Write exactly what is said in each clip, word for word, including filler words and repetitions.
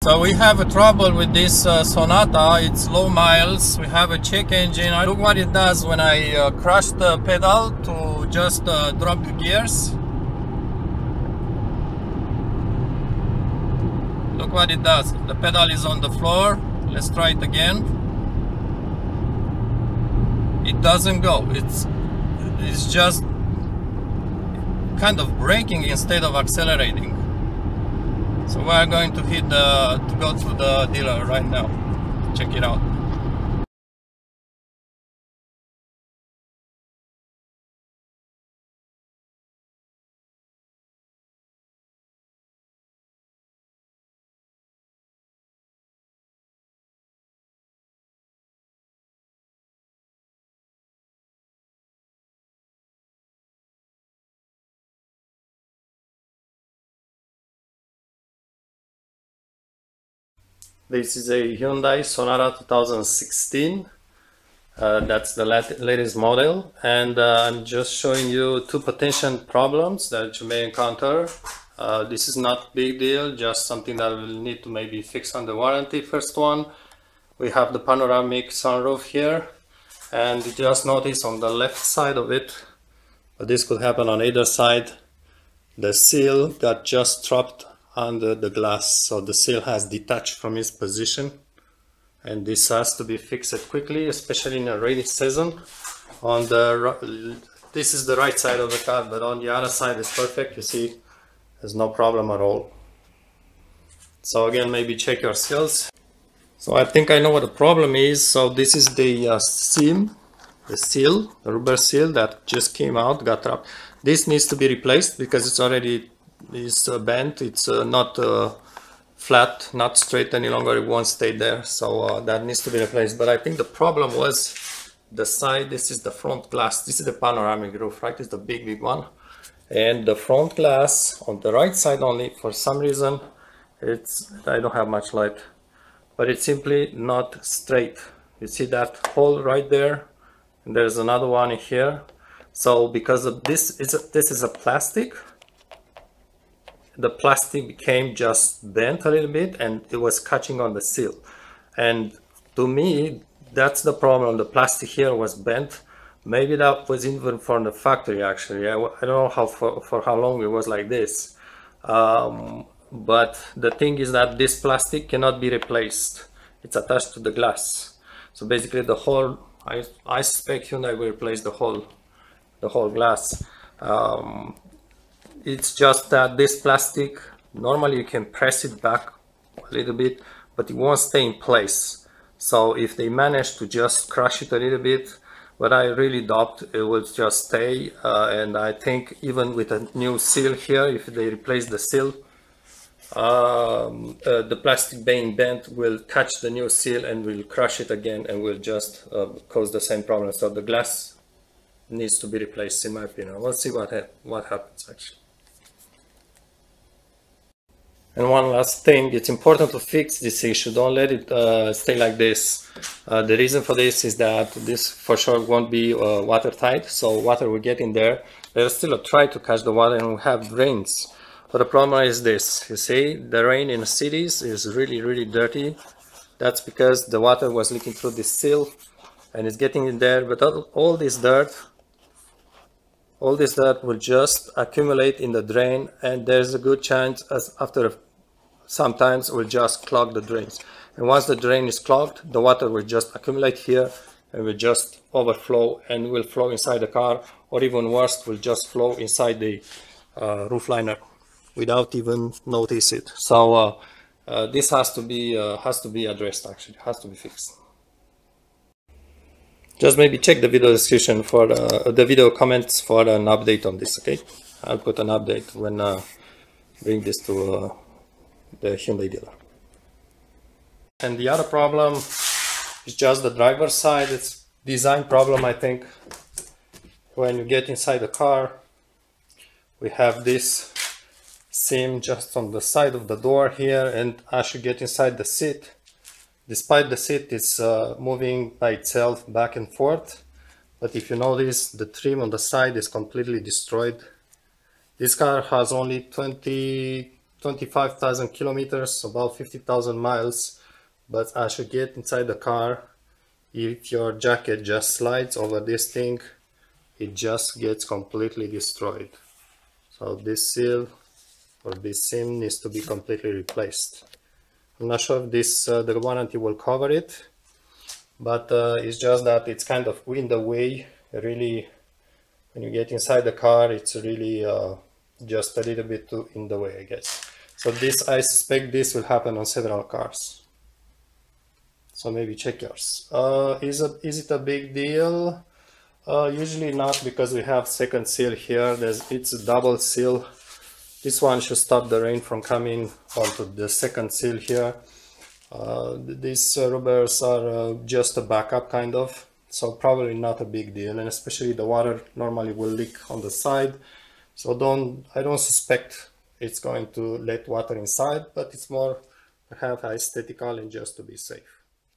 So we have a trouble with this uh, Sonata. It's low miles. We have a check engine. Look what it does when I uh, crush the pedal to just uh, drop the gears. Look what it does. The pedal is on the floor. Let's try it again. It doesn't go. It's it's just kind of braking instead of accelerating. So we are going to hit the to go to the dealer right now. Check it out. This is a Hyundai Sonata two thousand sixteen. Uh, that's the lat latest model, and uh, I'm just showing you two potential problems that you may encounter. Uh, this is not big deal, just something that will need to maybe fix on the warranty. First one, we have the panoramic sunroof here, and you just notice on the left side of it, but this could happen on either side, the seal got just dropped under the glass, so the seal has detached from its position, and this has to be fixed quickly, especially in a rainy season. On the this is the right side of the car, but on the other side is perfect. You see, there's no problem at all. So again, maybe check your seals. So I think I know what the problem is. So this is the uh, seam, the seal, the rubber seal that just came out, got trapped. This needs to be replaced because it's already is uh, bent. It's uh, not uh, flat, not straight any longer. It won't stay there, so uh, that needs to be replaced. But I think the problem was the side. This is the front glass. This is the panoramic roof, right? It's the big big one, and the front glass on the right side only, for some reason, it's I don't have much light, but it's simply not straight. You see that hole right there, and there's another one in here. So because of this, it's a, this is a plastic. The plastic became just bent a little bit, and it was catching on the seal. And to me, that's the problem. The plastic here was bent. Maybe that was even from the factory, actually. I, I don't know how for, for how long it was like this. Um, but the thing is that this plastic cannot be replaced. It's attached to the glass. So basically the whole, I, I suspect Hyundai will replace the whole, the whole glass. Um, It's just that this plastic, normally you can press it back a little bit, but it won't stay in place. So if they manage to just crush it a little bit, but I really doubt it will just stay. Uh, and I think even with a new seal here, if they replace the seal, um, uh, the plastic being bent will catch the new seal and will crush it again and will just uh, cause the same problem. So the glass needs to be replaced, in my opinion. We'll see what, ha what happens actually. And one last thing, it's important to fix this issue. Don't let it uh, stay like this. Uh, the reason for this is that this for sure won't be uh, watertight, so water will get in there. There's still a try to catch the water, and we have drains. But the problem is this, you see, the rain in the cities is really, really dirty. That's because the water was leaking through this seal, and it's getting in there. But all, all this dirt, all this dirt will just accumulate in the drain, and there's a good chance as after sometimes will just clog the drains. And once the drain is clogged, the water will just accumulate here and will just overflow and will flow inside the car, or even worse, will just flow inside the uh, roof liner without even notice it. So uh, uh, this has to be uh, has to be addressed, actually has to be fixed. Just maybe check the video description for uh, the video comments for an update on this. Okay, I'll put an update when uh, bring this to uh, the Hyundai dealer. And the other problem is just the driver's side. It's design problem, I think. When you get inside the car, we have this seam just on the side of the door here, and as you get inside the seat, despite the seat is uh, moving by itself back and forth, but if you notice, the trim on the side is completely destroyed. This car has only twenty twenty-five thousand kilometers, about fifty thousand miles. But as you get inside the car, if your jacket just slides over this thing, it just gets completely destroyed. So this seal or this seam needs to be completely replaced. I'm not sure if this uh, the warranty will cover it, but uh, it's just that it's kind of in the way. Really, when you get inside the car, it's really uh, just a little bit too in the way, I guess. So this, I suspect this will happen on several cars. So maybe check yours. Uh, is, it, is it a big deal? Uh, usually not, because we have second seal here. There's, it's a double seal. This one should stop the rain from coming onto the second seal here. Uh, these uh, rubbers are uh, just a backup kind of, so probably not a big deal, and especially the water normally will leak on the side. So don't, I don't suspect it's going to let water inside, but it's more perhaps aesthetical and just to be safe.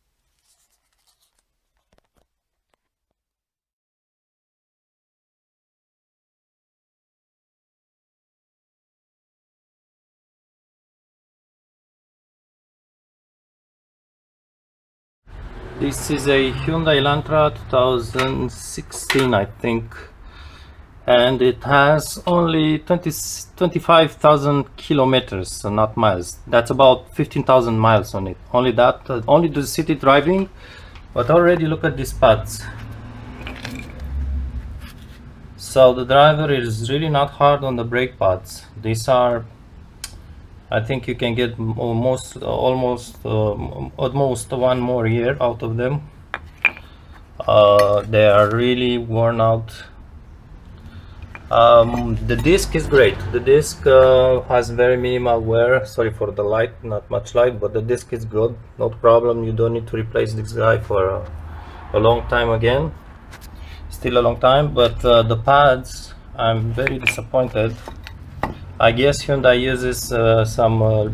This is a Hyundai Elantra two thousand sixteen, I think, and it has only twenty, twenty-five thousand kilometers, so not miles. That's about fifteen thousand miles on it. Only that, uh, only the city driving, but already look at these pads. So the driver is really not hard on the brake pads. These are, I think you can get almost, almost, uh, at most one more year out of them. Uh, they are really worn out. Um, the disc is great. The disc uh, has very minimal wear. Sorry for the light, not much light, but the disc is good. No problem. You don't need to replace this guy for a, a long time again. Still a long time, but uh, the pads, I'm very disappointed. I guess Hyundai uses uh, some, uh,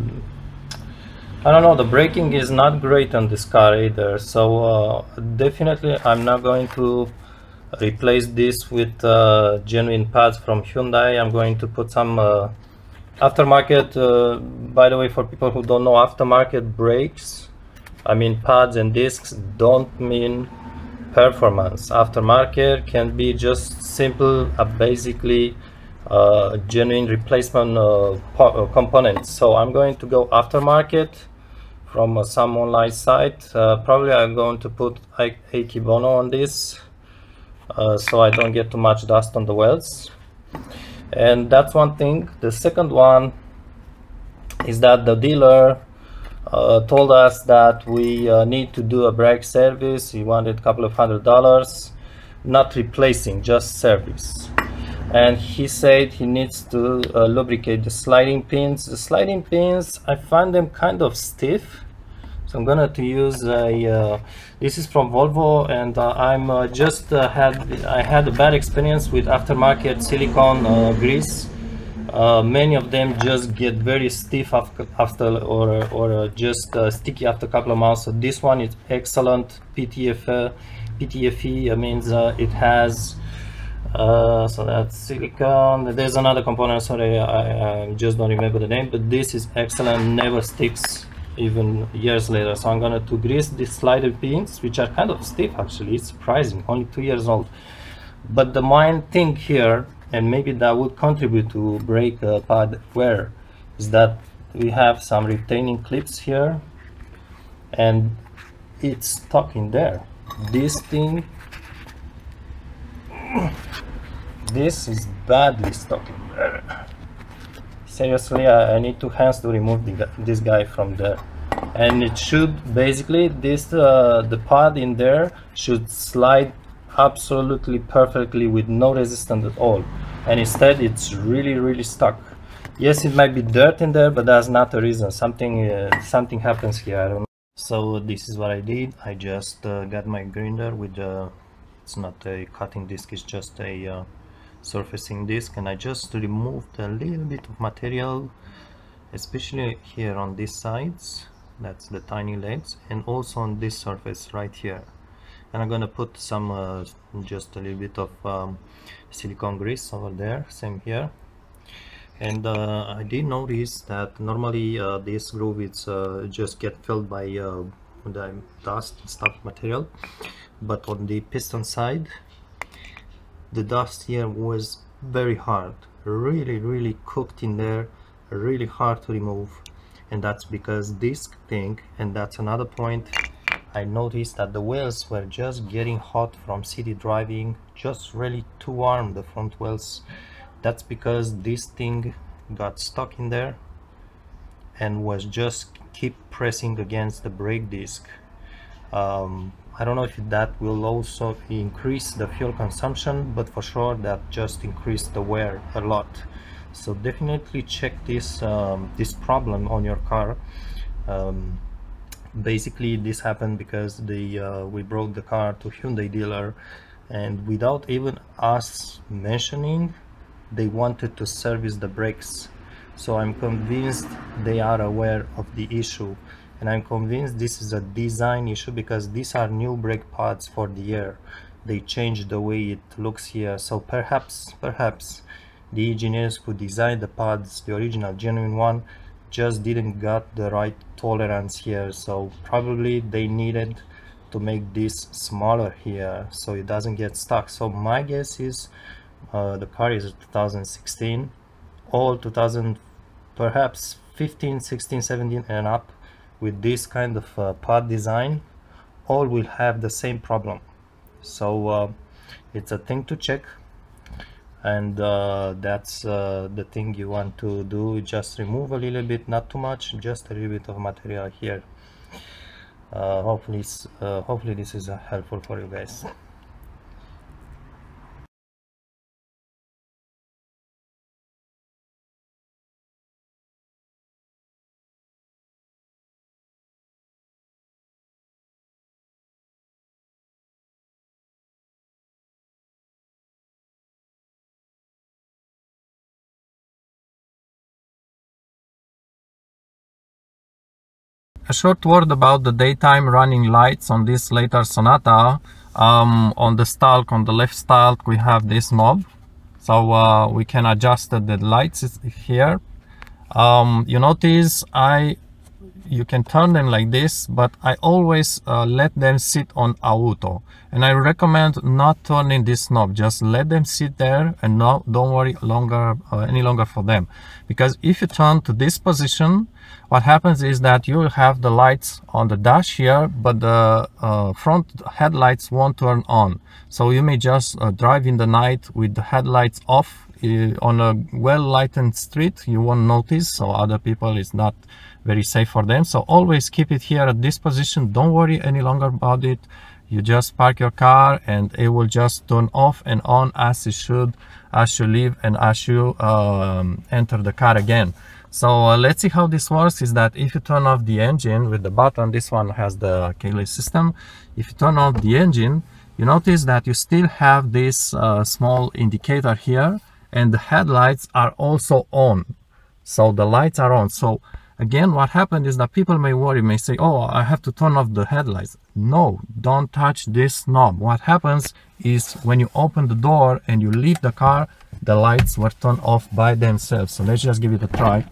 I don't know, the braking is not great on this car either, so uh, definitely I'm not going to replace this with uh, genuine pads from Hyundai. I'm going to put some uh, aftermarket, uh, by the way, for people who don't know, aftermarket brakes, I mean pads and discs don't mean performance. Aftermarket can be just simple, uh, basically Uh, genuine replacement uh, uh, components. So I'm going to go aftermarket from uh, some online site. Uh, probably I'm going to put Akebono on this, uh, so I don't get too much dust on the welds. And that's one thing. The second one is that the dealer uh, told us that we uh, need to do a brake service. He wanted a couple of hundred dollars, not replacing, just service. And he said he needs to uh, lubricate the sliding pins. The sliding pins, I find them kind of stiff, so I'm gonna to use a. Uh, this is from Volvo, and uh, I'm uh, just uh, had I had a bad experience with aftermarket silicone uh, grease. Uh, many of them just get very stiff after, after or or uh, just uh, sticky after a couple of months. So this one is excellent. P T F E. P T F E means uh, it has. Uh, so that's silicone. There's another component, sorry, I, I just don't remember the name, but this is excellent, never sticks even years later. So I'm gonna to grease these slider pins, which are kind of stiff actually. It's surprising, only two years old. But the main thing here, and maybe that would contribute to brake uh, pad wear, is that we have some retaining clips here, and it's stuck in there. This thing, this is badly stuck in there. Seriously, I, I need two hands to remove the, this guy from there. And it should basically, this uh, the pad in there should slide absolutely perfectly with no resistance at all. And instead, it's really, really stuck. Yes, it might be dirt in there, but that's not the reason. Something, uh, something happens here. I don't know. So this is what I did. I just uh, got my grinder with the. It's not a cutting disc, it's just a uh, surfacing disc, and I just removed a little bit of material, especially here on these sides, that's the tiny legs, and also on this surface right here. And I'm gonna put some uh, just a little bit of um, silicone grease over there, same here. And uh, I did notice that normally uh, this groove is uh, just get filled by uh, the dust stuff material, but on the piston side the dust here was very hard, really really cooked in there, really hard to remove. And that's because this thing, and that's another point, I noticed that the wheels were just getting hot from city driving, just really too warm, the front wheels. That's because this thing got stuck in there and was just keep pressing against the brake disc. um, I don't know if that will also increase the fuel consumption, but for sure that just increased the wear a lot. So definitely check this um, this problem on your car. Um, basically this happened because the uh, we brought the car to Hyundai dealer, and without even us mentioning, they wanted to service the brakes. So I'm convinced they are aware of the issue, and I'm convinced this is a design issue because these are new brake pads for the year. They changed the way it looks here. So perhaps perhaps the engineers who designed the pads, the original genuine one, just didn't got the right tolerance here. So probably they needed to make this smaller here so it doesn't get stuck. So my guess is uh, the car is two thousand sixteen, all two thousand, perhaps fifteen, sixteen, seventeen and up, with this kind of uh, pod design, all will have the same problem. So uh, it's a thing to check, and uh, that's uh, the thing you want to do. Just remove a little bit, not too much, just a little bit of material here. Uh, hopefully uh, hopefully this is uh, helpful for you guys. A short word about the daytime running lights on this later Sonata. Um, on the stalk, on the left stalk, we have this knob, so uh, we can adjust the lights here. Um, you notice I you can turn them like this, but I always uh, let them sit on auto, and I recommend not turning this knob. Just let them sit there and no, don't worry longer uh, any longer for them, because if you turn to this position, what happens is that you will have the lights on the dash here, but the uh, front headlights won't turn on. So you may just uh, drive in the night with the headlights off uh, on a well lighted street. You won't notice, so other people, it's not very safe for them. So always keep it here at this position. Don't worry any longer about it. You just park your car and it will just turn off and on as it should, as you leave and as you um, enter the car again. So uh, let's see how this works. Is that if you turn off the engine with the button, this one has the keyless system. If you turn off the engine, you notice that you still have this uh, small indicator here, and the headlights are also on. So the lights are on. So again, what happened is that people may worry, may say, oh, I have to turn off the headlights. No, don't touch this knob. What happens is when you open the door and you leave the car, the lights were turned off by themselves. So let's just give it a try.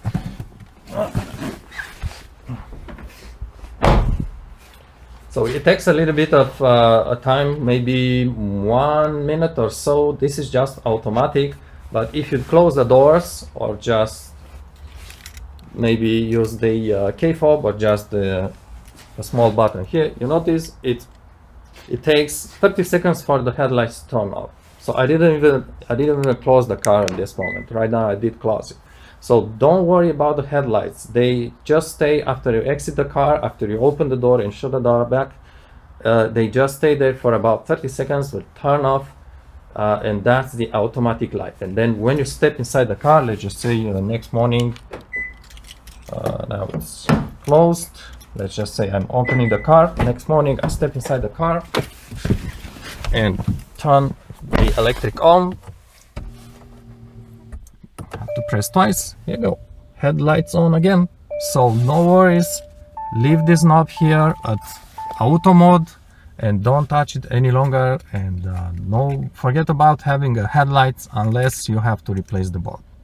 So it takes a little bit of uh, a time, maybe one minute or so. This is just automatic, but if you close the doors or just maybe use the uh, key fob or just the a small button here, you notice it it takes thirty seconds for the headlights to turn off. So I didn't even I didn't even close the car in this moment. Right now I did close it. So don't worry about the headlights. They just stay after you exit the car, after you open the door and shut the door back. Uh, they just stay there for about thirty seconds, will turn off, uh, and that's the automatic light. And then when you step inside the car, let's just say uh, the next morning, uh, now it's closed. Let's just say I'm opening the car. Next morning I step inside the car and turn the electric on. Have to press twice. Here you go. Headlights on again. So no worries. Leave this knob here at auto mode and don't touch it any longer. And uh, no, forget about having a headlights unless you have to replace the bulb.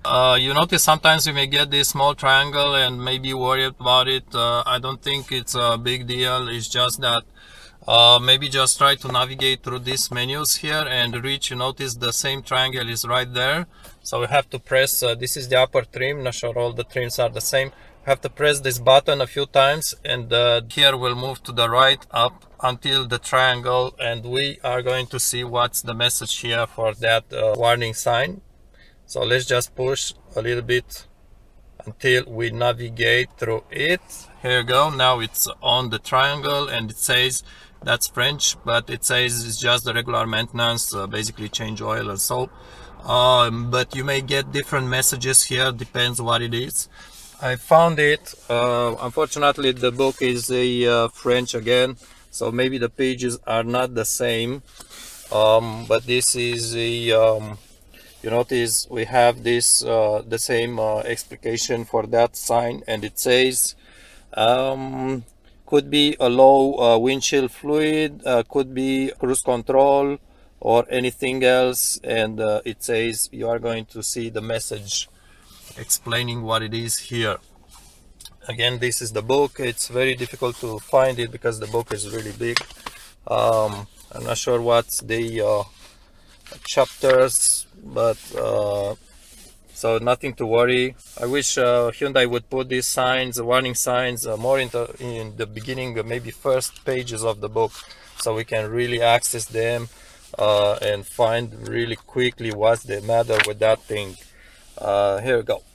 Uh, you notice sometimes you may get this small triangle and maybe worry about it. Uh, I don't think it's a big deal. It's just that uh, maybe just try to navigate through these menus here and reach. You notice the same triangle is right there. So we have to press, uh, this is the upper trim. Not sure all the trims are the same. We have to press this button a few times, and uh, here we'll move to the right up until the triangle, and we are going to see what's the message here for that uh, warning sign. So let's just push a little bit until we navigate through it. Here you go. Now it's on the triangle and it says that's French, but it says it's just the regular maintenance, uh, basically change oil and so. Um, but you may get different messages here, depends what it is. I found it. Uh, unfortunately, the book is a uh, French again, so maybe the pages are not the same. Um, but this is a um, you notice we have this uh, the same uh, explication for that sign, and it says um, could be a low uh, windshield fluid, uh, could be cruise control or anything else, and uh, it says you are going to see the message explaining what it is here. Again, this is the book. It's very difficult to find it because the book is really big. um, I'm not sure what's the uh, chapters, but uh, so nothing to worry. I wish uh, Hyundai would put these signs, warning signs, uh, more into in the beginning, uh, maybe first pages of the book, so we can really access them uh, and find really quickly what's the matter with that thing. Uh, here we go.